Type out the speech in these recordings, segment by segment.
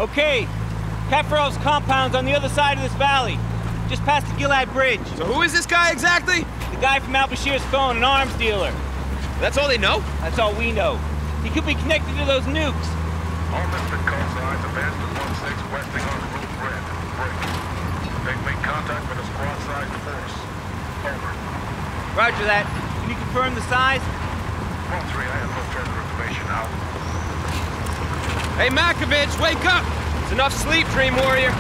Okay, Kaffarov's compound's on the other side of this valley, just past the Gilad Bridge. So who is this guy exactly? The guy from Al-Bashir's phone, an arms dealer. That's all they know? That's all we know. He could be connected to those nukes. All Misfit call signs advanced to 1-6 westing on Route Red. Break. They've made contact with a squad-sized force. Over. Roger that. Can you confirm the size? 1-3, I have no further information out. Hey, Mayakovsky, wake up! It's enough sleep, Dream Warrior.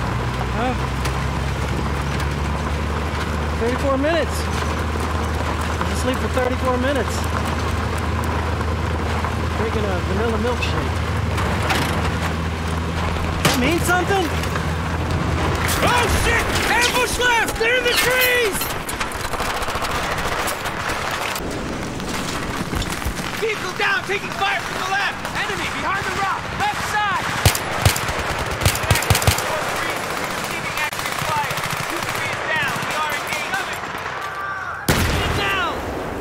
34 minutes. I was asleep for 34 minutes. Drinking a vanilla milkshake. That means something? Oh, shit! Ambush left! They're in the trees! Vehicle down, taking fire from the left! Enemy behind the rock! Left side! Receiving active fire. 2-3 is down. We are engaged. Get down!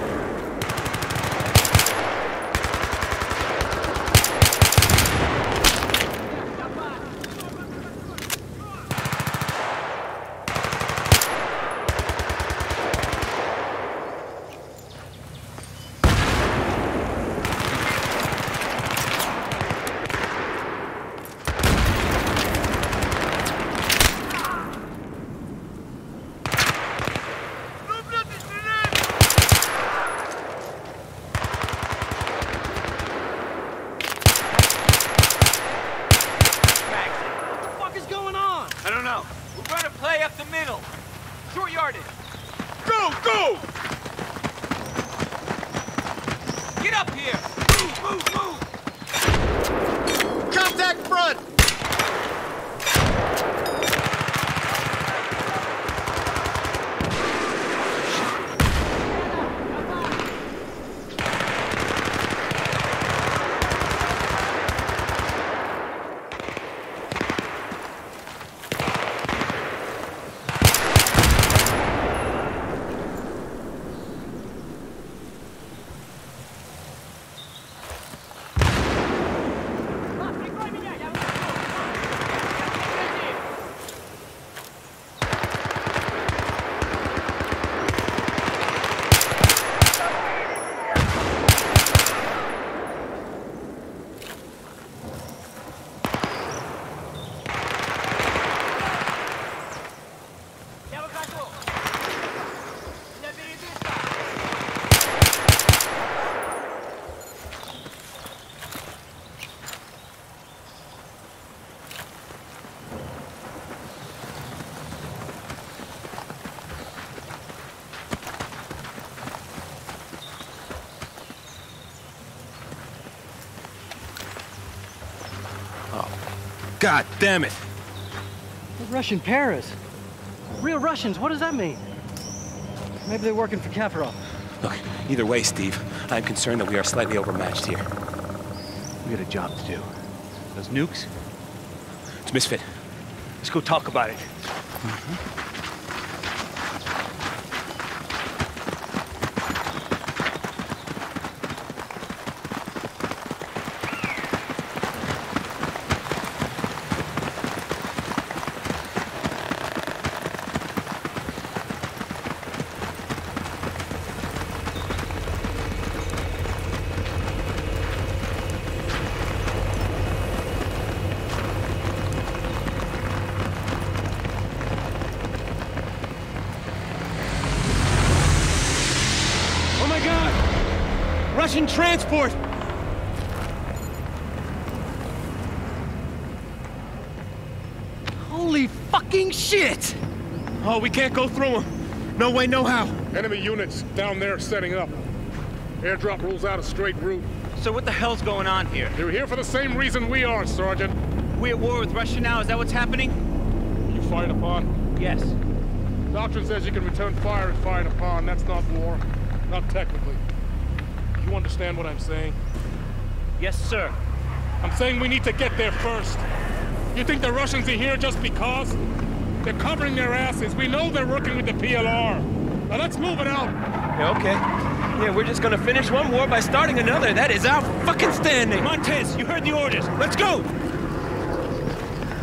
God damn it! The Russian Paris. Real Russians, what does that mean? Maybe they're working for Kaffarov. Look, either way, Steve, I'm concerned that we are slightly overmatched here. We got a job to do. Those nukes? It's Misfit. Let's go talk about it. Russian transport! Holy fucking shit! Oh, we can't go through them. No way, no how. Enemy units down there setting up. Airdrop rules out a straight route. So what the hell's going on here? They're here for the same reason we are, Sergeant. We at war with Russia now? Is that what's happening? You fired upon? Yes. Doctrine says you can return fire if fired upon. That's not war. Not technically. You understand what I'm saying? Yes, sir. I'm saying we need to get there first. You think the Russians are here just because? They're covering their asses. We know they're working with the PLR. Now let's move it out. Yeah, okay. Yeah, we're just gonna finish one war by starting another. That is our fucking standing. Montez, you heard the orders. Let's go!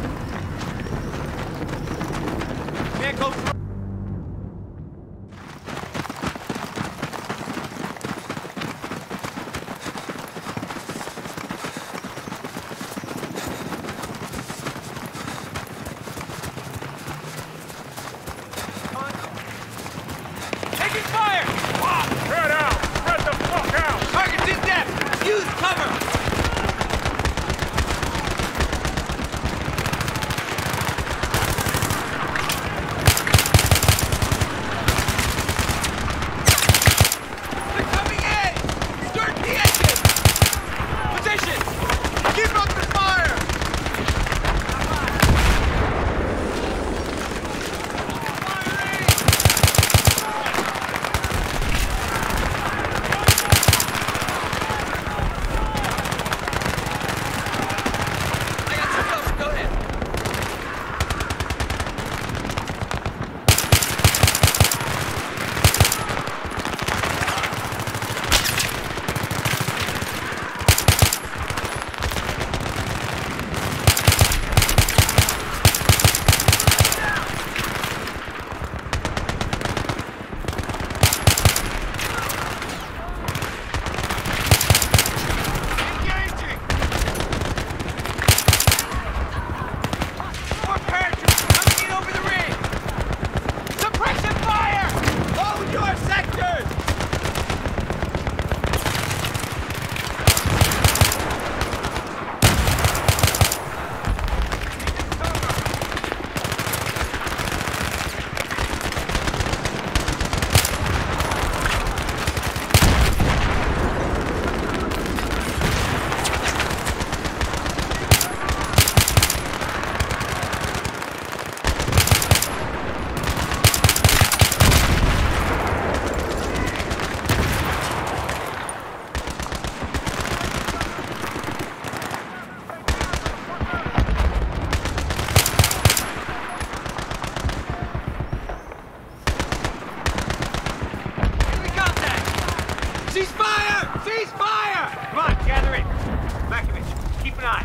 fire! Cease fire! Come on, gather in. Mayakovsky, keep an eye.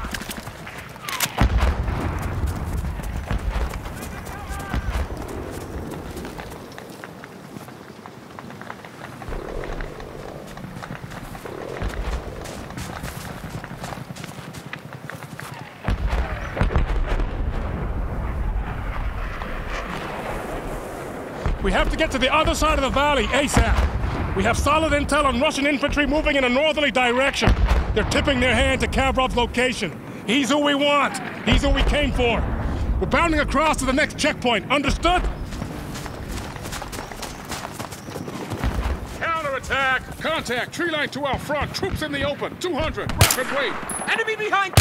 We have to get to the other side of the valley, ASAP. We have solid intel on Russian infantry moving in a northerly direction. They're tipping their hand to Kaffarov's location. He's who we want. He's who we came for. We're bounding across to the next checkpoint. Understood? Counterattack! Contact! Tree line to our front. Troops in the open. 200. Rapid wait. Enemy behind!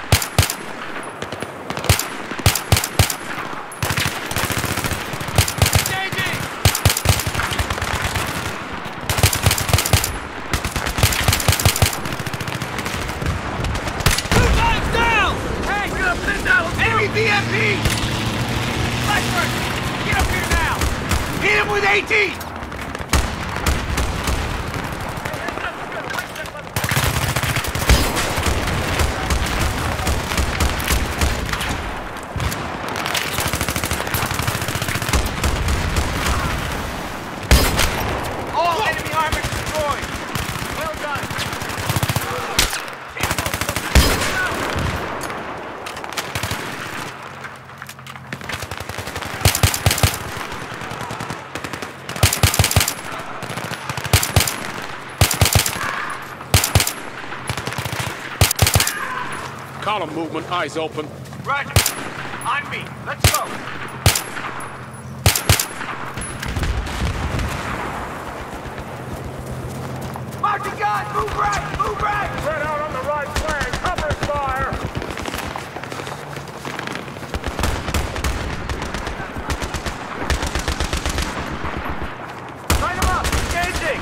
BF3! Blackburn! Get up here now! Hit him with 18! All enemy armor destroyed! Well done! Column movement, eyes open. Roger. On me. Let's go. Marching gun! Move right! Move right! Spread out on the right flank. Cover fire! Line them up! Engaging!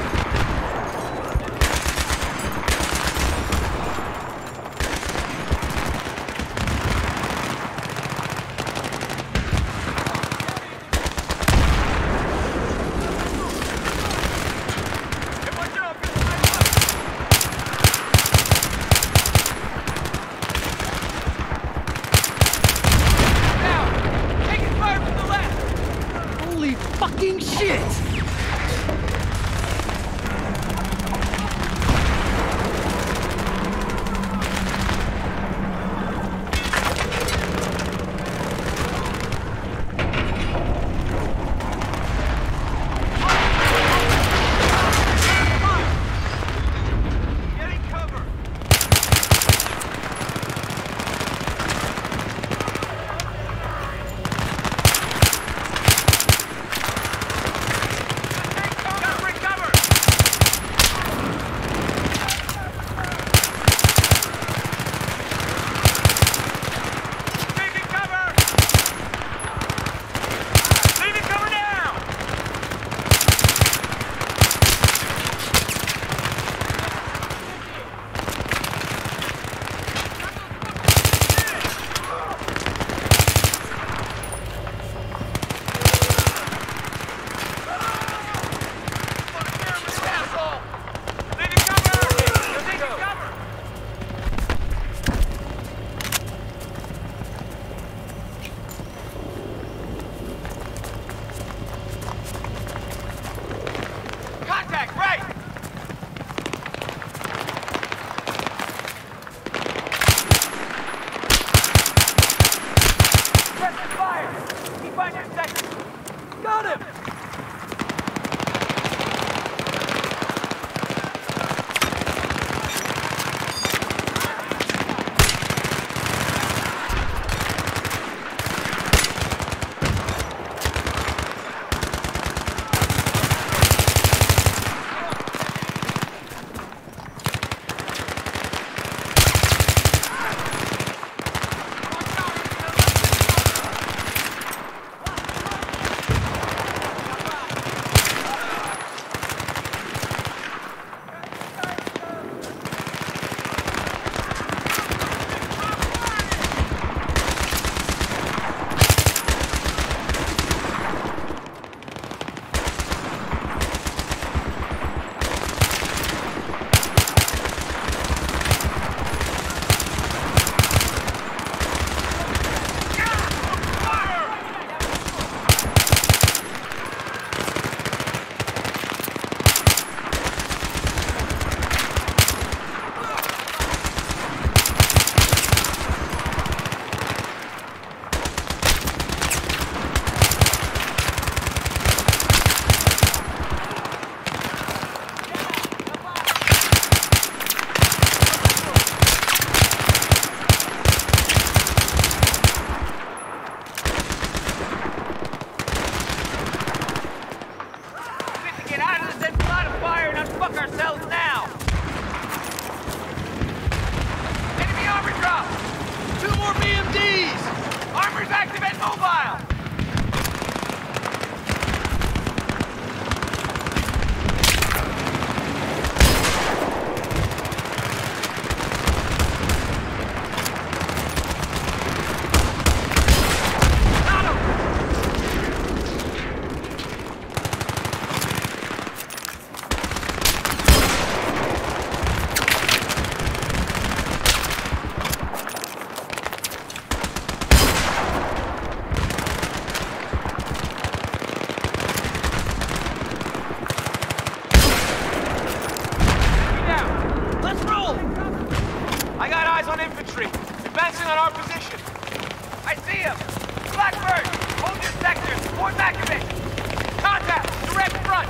Focusing on our position. I see him! Blackburn! Hold your sector! Support Mayakovsky! Contact! Direct front!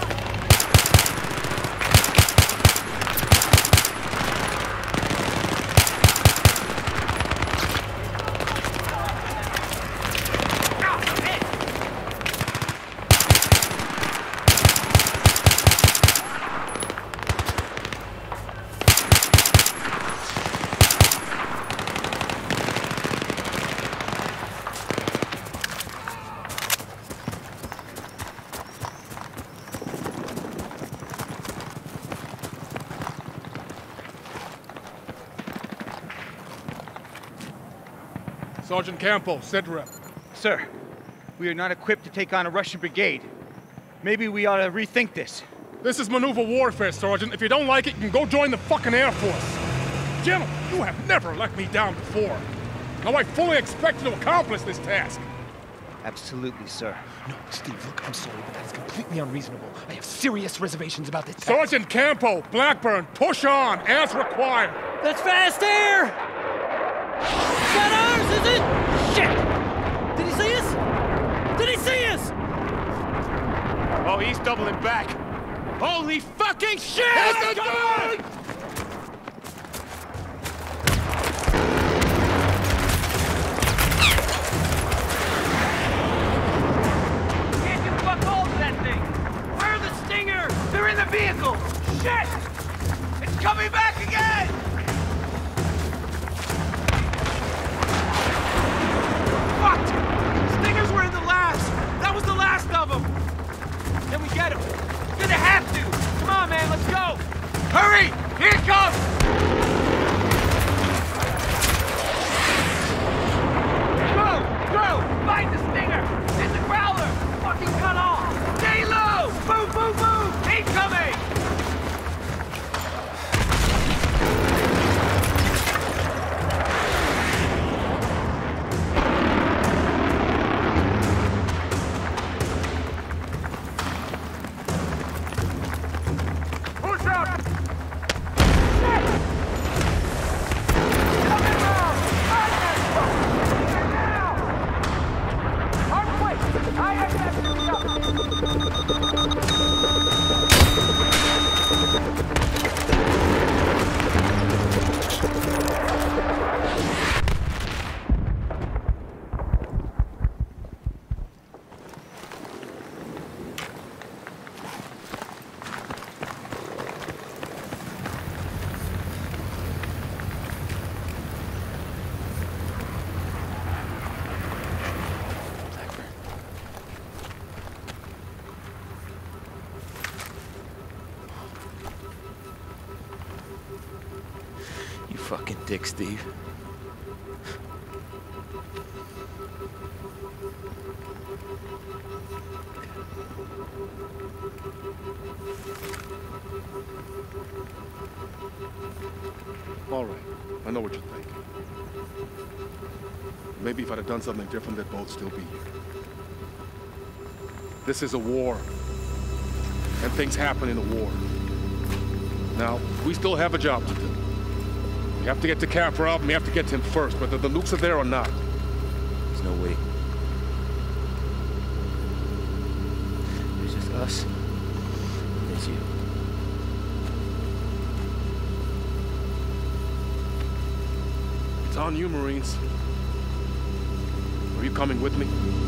Sergeant Campo, SITREP. Sir, we are not equipped to take on a Russian brigade. Maybe we ought to rethink this. This is maneuver warfare, Sergeant. If you don't like it, you can go join the fucking Air Force. Gentlemen, you have never let me down before. Now I fully expect you to accomplish this task. Absolutely, sir. No, Steve, look, I'm sorry, but that is completely unreasonable. I have serious reservations about this. Sergeant Campo, Blackburn, push on, as required. That's fast air! Is that ours, is it? Shit! Did he see us? Did he see us? Oh, he's doubling back. Holy fucking shit! Hit the gun! Can't get fuck hold of that thing! Where are the Stingers? They're in the vehicle! Shit! It's coming back again! Fucked! Stingers were in the last! That was the last of them! Can we get him? Gonna have to! Come on, man, let's go! Hurry! Here it comes! Go! Find the Stinger! It's the Growler! Fucking cut off! Stay low! Move, move, move! Incoming! Fucking dick, Steve. All right, I know what you think. Maybe if I'd have done something different, they'd both still be here. This is a war, and things happen in a war. Now, we still have a job to do. We have to get to Kaffarov, and we have to get to him first, whether the nukes are there or not. There's no way. There's just us. And there's you. It's on you, Marines. Are you coming with me?